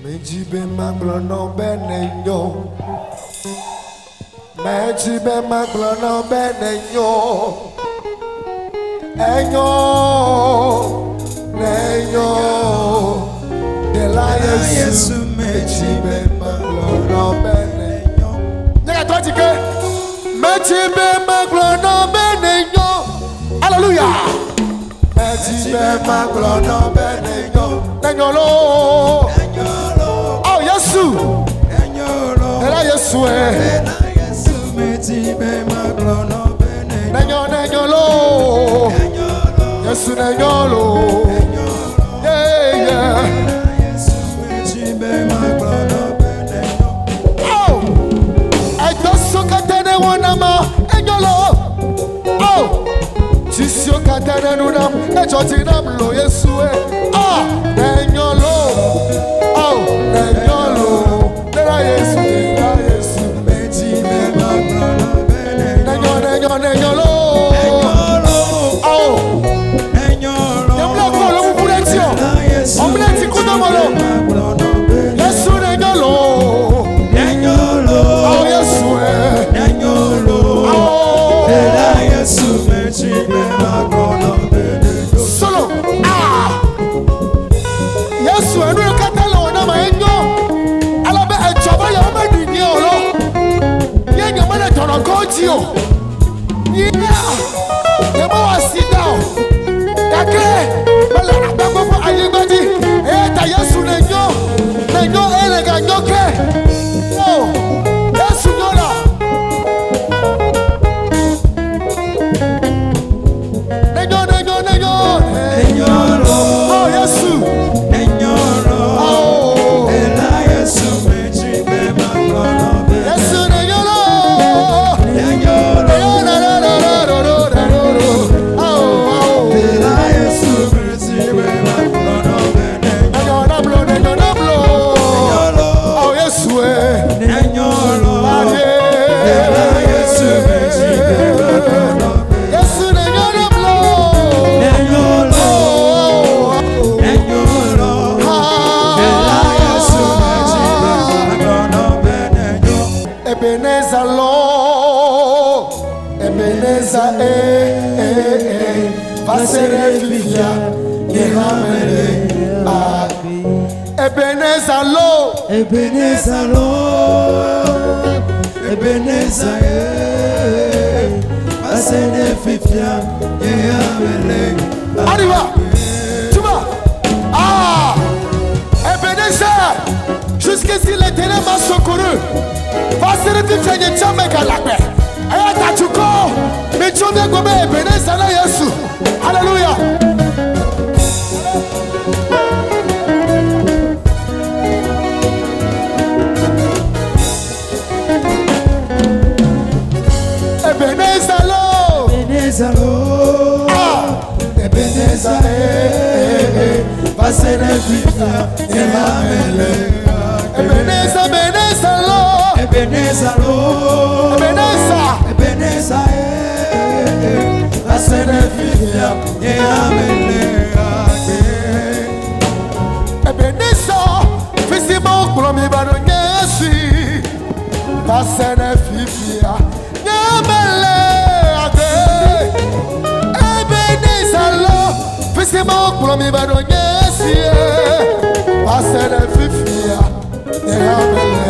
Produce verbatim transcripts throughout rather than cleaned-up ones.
Mejibe maglo no benenyo. Mejibe maglo no benenyo. Enyo, nenyo. Dela Yesu mejibe maglo no benenyo. Nega twaji ke. Mejibe maglo no benenyo. Hallelujah. Mejibe maglo no benenyo. Nenyo lo. Oh Yesu. Nenyo lo. Dela Yesu eh. Nenyo nenyo lo. Yesu nenyo lo. Yeah yeah. Oh. Edoso katene wonama nenyo lo. Oh. Jisio katene nunam ejoti nam lo Yesu eh. Ah nenyo lo. Oh nenyo lo. Dela Yesu dela Yesu. Nenyo nenyo nenyo lo. Oh. Yamla ko lo buletio. Omleti kudomolo. Yesu nenyo lo. Nenyo lo. Oh Yesu eh. Nenyo lo. Oh. Dela Yesu mechi be magrono bene. Solo. Ah. Yesu enu katalo na ma enyo. Alabe ejoba ya ma dini olo. Ye nyama tono kontio. Yeah. Yama wa sit down. Dake. Bala abako fo ayibadi. Eh ta Yesu nenyo. Nenyo ele ga nyoke. Oh. Yesu nyola. Nenyo nenyo nenyo. Nenyo lo. Oh Yesu. Nenyo lo. Oh. Ela Yesu mechi be magrono be. Yesu nenyo lo. Nenyo lo. Ebenezer Lord, Ebenezer eh eh eh, pasere fifia yehamele ah. Ebenezer Lord, Ebenezer Lord, Ebenezer eh, pasere fifia yehamele. Arriva, tu vas. Ah, Ebenezer, jusqu'ici l'Éternel m'a secouru. Passer du Seigneur jamais qu'à la paix. Et ta chuko, mais tu viens comme Ebenezer na Yesu. Alléluia. Ebenezer lo, Ebenezer lo, ah, Ebenezer eh eh, passer du Seigneur yehamele. Ebenezer, Ebenezer lo. Ebenezer lo, Ebenezer, Ebenezer eh, pasere fifia yehamele ake. Ebenezer, fisimo kulomi bano nyesi, pasere fifia yehamele ake. Ebenezer lo, fisimo kulomi bano nyesi, pasere fifia yehamele.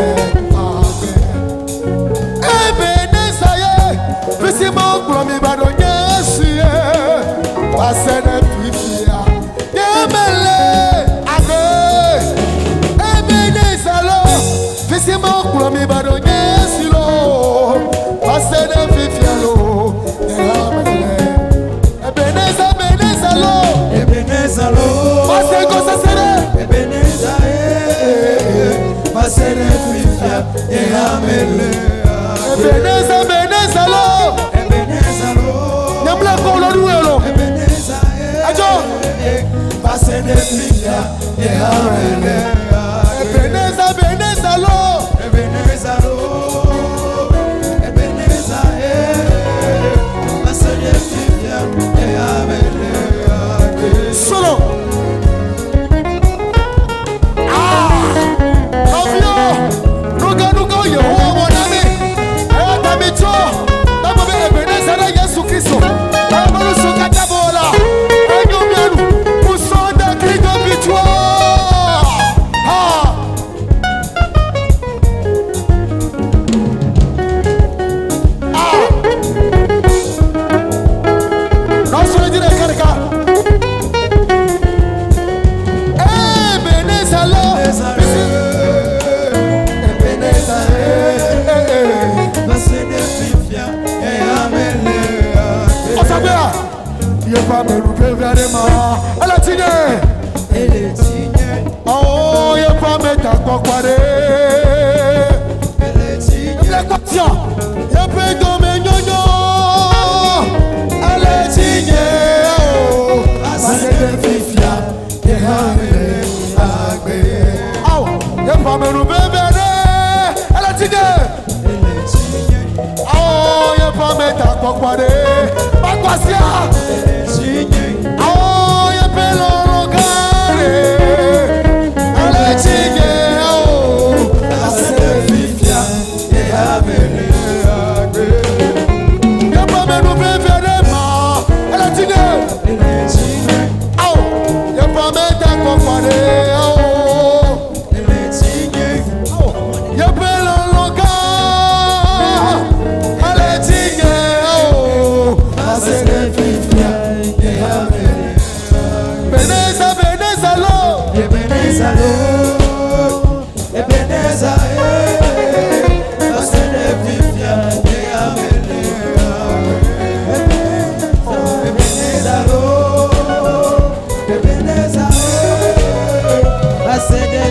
Fisimo kulomi bado nyesi pasene fifia yemele age. Ebenezer lo, fisimo kulomi bado nyesi lo pasene fifia lo yemele. Ebenezer, Ebenezer lo, Ebenezer lo, pasene kosasere. Ebenezer eh, pasene fifia yemele. Ebenezer, Ebenezer lo. Ebenezer, Ajo, pasene fifia yehamele. Ebenezer, Ebenezer lo, Ebenezer lo, Ebenezer eh, pasene fifia yehamele. Solo. Ah. Ebenezer lo. Ebenezer. Basede fifia e amele. Osabia. Ye pa me rupe vere ma. Ala tinye. Ele tinye. Oh, ye pa me ta kwakware. Ele tinye. Ele kwatia. Ye pe do me nyonyo. Ala tinye. Oh, Basede fifia e amele. Agbe. Aw, ye pa me rupe vere. Ala tinye. Ele tinye. Oh, ye pa me ta kwakware. Bakwasia. Ele tinye. Oh, ye pe lo rogare. Ala tinye. Oh, Basede fifia e amele. Agbe. ye pa me rupe vere ma. Ala tinye. Ele tinye. Aw, ye pa me ta kwakware. Oh. Ele tinye. Ye pelo loca, aletinha, oh, Basede fifia e amele. Beneza, beneza lo, Ebeneza lo, Ebeneza e, Basede fifia e amele. Ebeneza lo, Ebeneza e, Basede